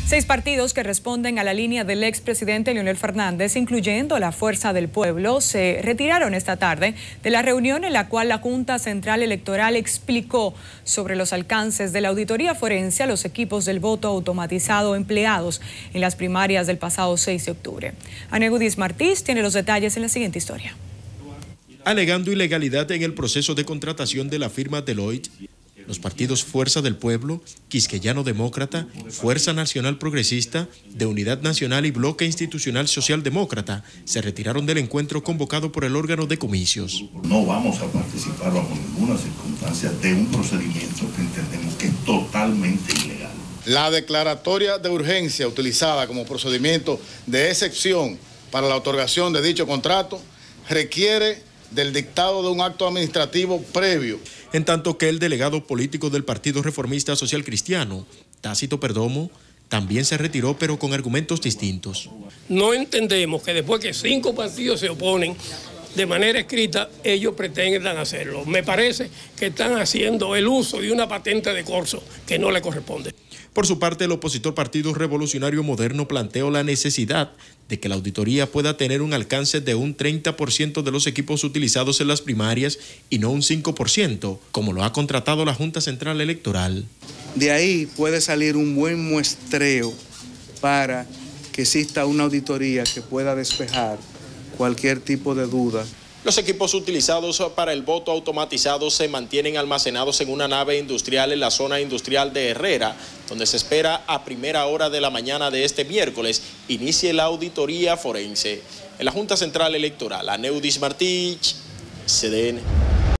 6 partidos que responden a la línea del expresidente Leonel Fernández, incluyendo la Fuerza del Pueblo, se retiraron esta tarde de la reunión en la cual la Junta Central Electoral explicó sobre los alcances de la auditoría forense a los equipos del voto automatizado empleados en las primarias del pasado 6 de octubre. Aneudis Martís tiene los detalles en la siguiente historia. Alegando ilegalidad en el proceso de contratación de la firma Deloitte, los partidos Fuerza del Pueblo, Quisqueyano Demócrata, Fuerza Nacional Progresista, de Unidad Nacional y Bloque Institucional Socialdemócrata se retiraron del encuentro convocado por el órgano de comicios. No vamos a participar bajo ninguna circunstancia de un procedimiento que entendemos que es totalmente ilegal. La declaratoria de urgencia utilizada como procedimiento de excepción para la otorgación de dicho contrato requiere del dictado de un acto administrativo previo. En tanto que el delegado político del Partido Reformista Social Cristiano, Tácito Perdomo, también se retiró, pero con argumentos distintos. No entendemos que después que 5 partidos se oponen de manera escrita, ellos pretendan hacerlo. Me parece que están haciendo el uso de una patente de corso que no le corresponde. Por su parte, el opositor Partido Revolucionario Moderno planteó la necesidad de que la auditoría pueda tener un alcance de un 30% de los equipos utilizados en las primarias y no un 5%, como lo ha contratado la Junta Central Electoral. De ahí puede salir un buen muestreo para que exista una auditoría que pueda despejar cualquier tipo de duda. Los equipos utilizados para el voto automatizado se mantienen almacenados en una nave industrial en la zona industrial de Herrera, donde se espera a primera hora de la mañana de este miércoles inicie la auditoría forense. En la Junta Central Electoral, Aneudis Martí, CDN.